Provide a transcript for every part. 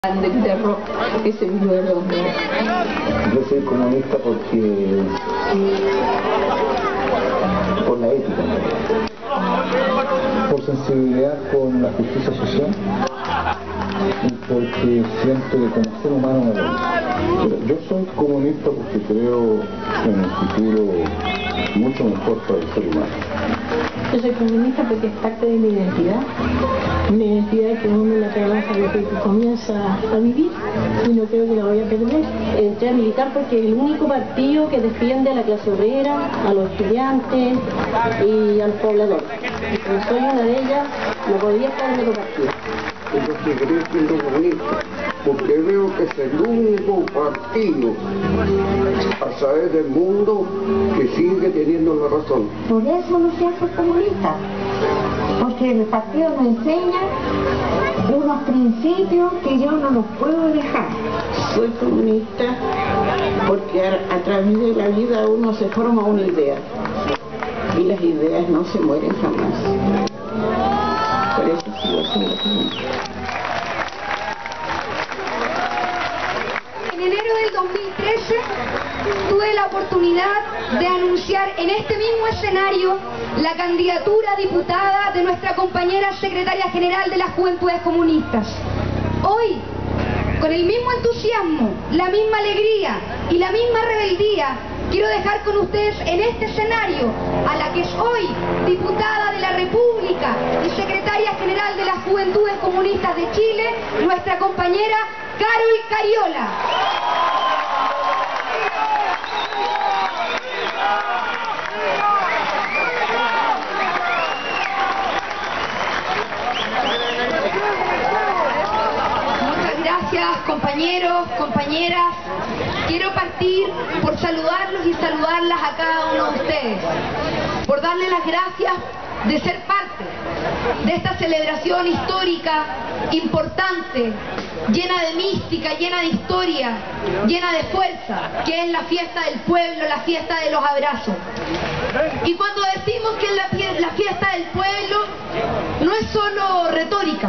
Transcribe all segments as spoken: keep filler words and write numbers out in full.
de Guitarro, ese vino de los... Yo soy comunista porque... por la ética, por sensibilidad con la justicia social y porque siento que como ser humano me lo dice. Yo soy comunista porque creo en un futuro mucho mejor para el ser humano. Yo soy comunista porque es parte de mi identidad, una identidad que uno la trabaja desde que comienza a vivir y no creo que la voy a perder. Entré a militar porque es el único partido que defiende a la clase obrera, a los estudiantes y al poblador. Como soy una de ellas, no podía estar en otro partido. Yo seguiré siendo comunista porque veo que es el único partido a través del mundo que sigue teniendo la razón. Por eso no se hace comunista, porque el partido me enseña unos principios que yo no los puedo dejar. Soy comunista porque a, a través de la vida uno se forma una idea y las ideas no se mueren jamás. Por eso sigo siendo comunista. En enero del dos mil trece tuve la oportunidad de anunciar en este mismo escenario la candidatura a diputada de nuestra compañera secretaria general de las Juventudes Comunistas. Hoy, con el mismo entusiasmo, la misma alegría y la misma rebeldía, quiero dejar con ustedes en este escenario a la que es hoy diputada de la República y secretaria general de las Juventudes Comunistas de Chile, nuestra compañera Carol Cariola. Muchas gracias, compañeros, compañeras. Quiero partir por saludarlos y saludarlas a cada uno de ustedes, por darles las gracias de ser parte de esta celebración histórica, importante, llena de mística, llena de historia, llena de fuerza, que es la fiesta del pueblo, la fiesta de los abrazos. Y cuando decimos que es la, la fiesta del pueblo, no es solo retórica,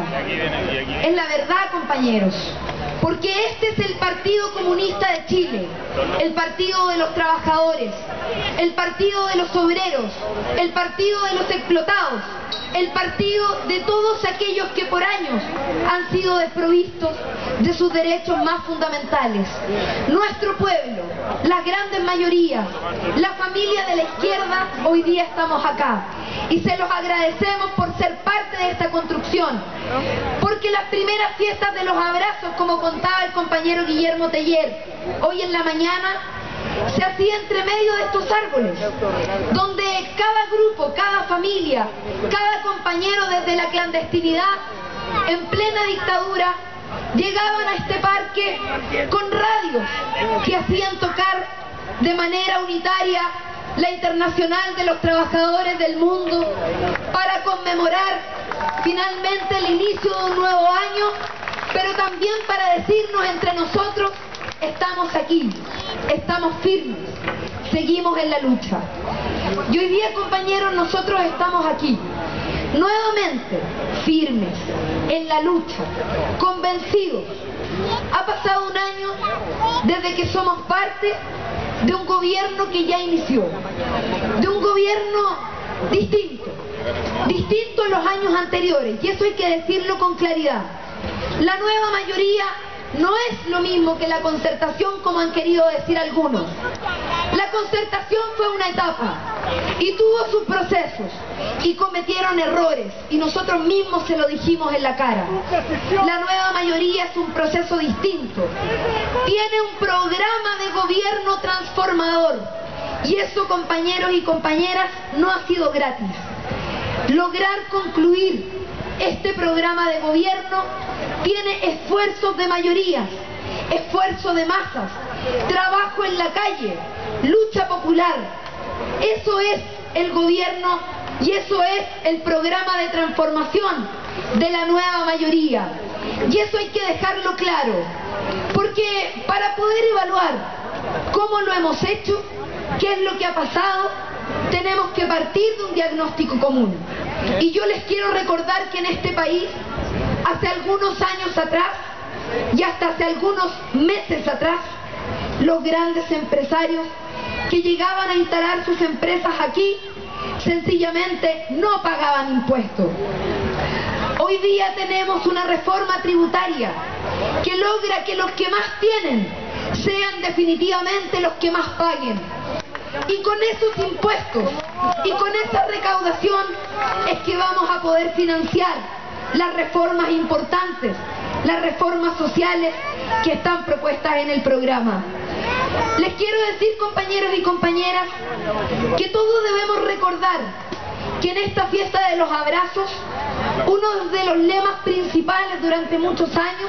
es la verdad, compañeros. Porque este es el Partido Comunista de Chile, el partido de los trabajadores, el partido de los obreros, el partido de los explotados, el partido de todos aquellos que por años han sido desprovistos de sus derechos más fundamentales. Nuestro pueblo, las grandes mayorías, la familia de la izquierda, hoy día estamos acá. Y se los agradecemos por ser parte de esta construcción. Porque las primeras fiestas de los abrazos, como contaba el compañero Guillermo Teller, hoy en la mañana, se hacía entre medio de estos árboles, donde cada grupo, cada familia, cada compañero desde la clandestinidad, en plena dictadura, llegaban a este parque con radios que hacían tocar de manera unitaria la Internacional de los Trabajadores del Mundo para conmemorar finalmente el inicio de un nuevo año, pero también para decirnos entre nosotros: estamos aquí, estamos firmes, seguimos en la lucha. Y hoy día, compañeros, nosotros estamos aquí, nuevamente firmes, en la lucha, convencidos. Ha pasado un año desde que somos parte de un gobierno que ya inició, de un gobierno distinto, distinto a los años anteriores, y eso hay que decirlo con claridad. La nueva mayoría no es lo mismo que la concertación, como han querido decir algunos. La concertación fue una etapa y tuvo sus procesos y cometieron errores y nosotros mismos se lo dijimos en la cara. La nueva mayoría es un proceso distinto, tiene un programa de gobierno transformador y eso, compañeros y compañeras, no ha sido gratis. Lograr concluir este programa de gobierno tiene esfuerzos de mayorías, esfuerzo de masas, trabajo en la calle, lucha popular. Eso es el gobierno y eso es el programa de transformación de la nueva mayoría. Y eso hay que dejarlo claro, porque para poder evaluar cómo lo hemos hecho, qué es lo que ha pasado, tenemos que partir de un diagnóstico común. Y yo les quiero recordar que en este país, hace algunos años atrás, y hasta hace algunos meses atrás, los grandes empresarios que llegaban a instalar sus empresas aquí, sencillamente no pagaban impuestos. Hoy día tenemos una reforma tributaria que logra que los que más tienen sean definitivamente los que más paguen. Y con esos impuestos y con esa recaudación es que vamos a poder financiar las reformas importantes, las reformas sociales que están propuestas en el programa. Les quiero decir, compañeros y compañeras, que todos debemos recordar que en esta fiesta de los abrazos, uno de los lemas principales durante muchos años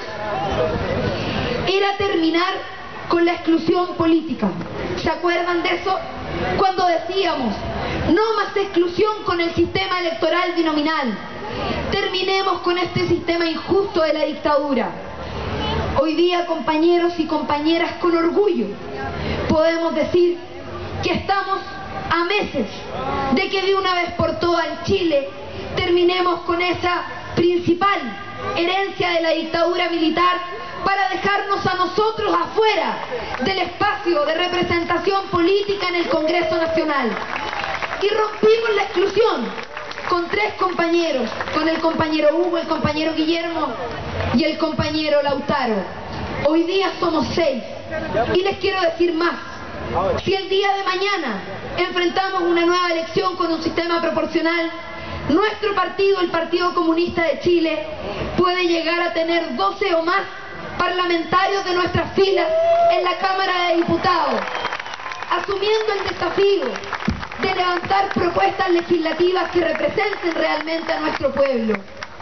era terminar con la exclusión política. ¿Se acuerdan de eso? Cuando decíamos, no más exclusión con el sistema electoral binominal, terminemos con este sistema injusto de la dictadura. Hoy día, compañeros y compañeras, con orgullo podemos decir que estamos a meses de que de una vez por todas en Chile terminemos con esa principal herencia de la dictadura militar para dejarnos a nosotros afuera del espacio de representación política en el Congreso Nacional. Y rompimos la exclusión con tres compañeros, con el compañero Hugo, el compañero Guillermo y el compañero Lautaro. Hoy día somos seis. Y les quiero decir más. Si el día de mañana enfrentamos una nueva elección con un sistema proporcional, nuestro partido, el Partido Comunista de Chile, puede llegar a tener doce o más parlamentarios de nuestras filas en la Cámara de Diputados, asumiendo el desafío de levantar propuestas legislativas que representen realmente a nuestro pueblo.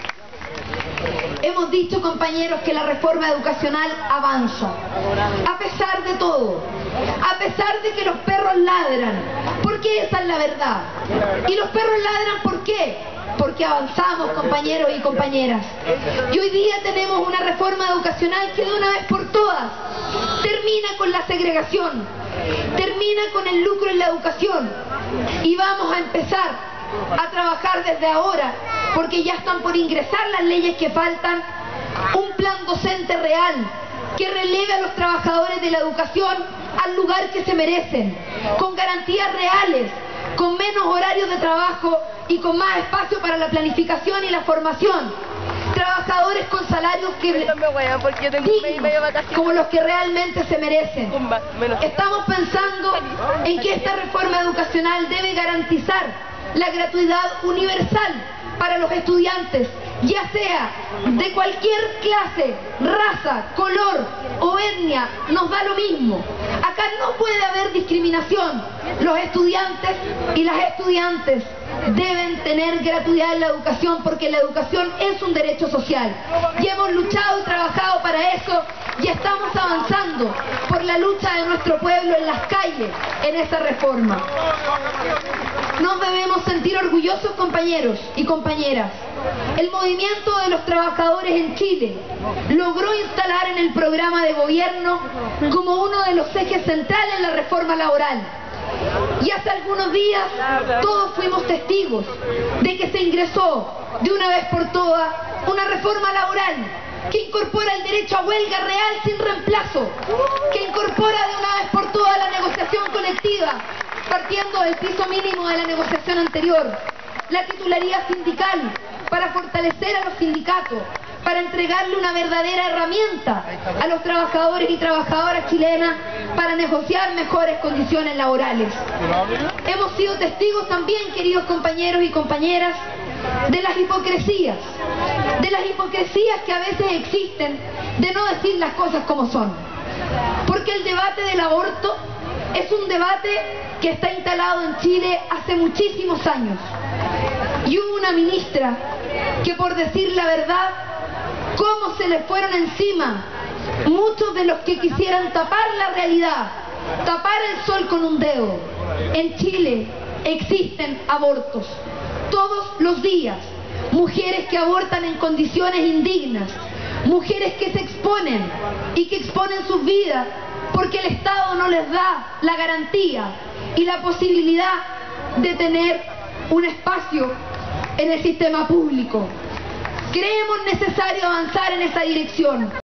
Hemos dicho, compañeros, que la reforma educacional avanza, a pesar de todo, a pesar de que los perros ladran, porque esa es la verdad. Y los perros ladran, ¿por qué? Porque avanzamos, compañeros y compañeras. Y hoy día tenemos una reforma educacional que de una vez por todas termina con la segregación, termina con el lucro en la educación, y vamos a empezar a trabajar desde ahora, porque ya están por ingresar las leyes que faltan, un plan docente real que releve a los trabajadores de la educación al lugar que se merecen, con garantías reales, con menos horarios de trabajo y con más espacio para la planificación y la formación. Trabajadores con salarios que dignos, como los que realmente se merecen. Estamos pensando en que esta reforma educacional debe garantizar la gratuidad universal para los estudiantes, ya sea de cualquier clase, raza, color o etnia, nos da lo mismo. Acá no puede haber discriminación. Los estudiantes y las estudiantes deben tener gratuidad en la educación, porque la educación es un derecho social. Y hemos luchado y trabajado para eso, y estamos avanzando por la lucha de nuestro pueblo en las calles en esa reforma. Nos debemos sentir orgullosos, compañeros y compañeras. El movimiento de los trabajadores en Chile logró instalar en el programa de gobierno como uno de los ejes centrales la reforma laboral. Y hace algunos días todos fuimos testigos de que se ingresó de una vez por todas una reforma laboral que incorpora el derecho a huelga real sin reemplazo, que incorpora de una vez por todas la negociación colectiva, partiendo del piso mínimo de la negociación anterior, la titularidad sindical para fortalecer a los sindicatos, para entregarle una verdadera herramienta a los trabajadores y trabajadoras chilenas para negociar mejores condiciones laborales. Hemos sido testigos también, queridos compañeros y compañeras, de las hipocresías, de las hipocresías que a veces existen, de no decir las cosas como son. Porque el debate del aborto es un debate que está instalado en Chile hace muchísimos años. Y hubo una ministra que, por decir la verdad, cómo se le fueron encima muchos de los que quisieran tapar la realidad, tapar el sol con un dedo. En Chile existen abortos todos los días, mujeres que abortan en condiciones indignas, mujeres que se exponen y que exponen sus vidas porque el Estado no les da la garantía y la posibilidad de tener un espacio en el sistema público. Creemos necesario avanzar en esa dirección.